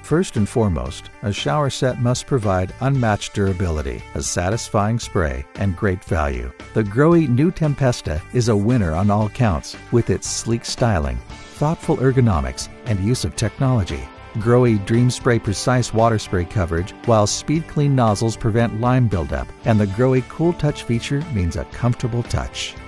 First and foremost, a shower set must provide unmatched durability, a satisfying spray, and great value. The GROHE New Tempesta is a winner on all counts with its sleek styling, thoughtful ergonomics, and use of technology. GROHE Dream Spray precise water spray coverage, while speed clean nozzles prevent lime buildup, and the GROHE Cool Touch feature means a comfortable touch.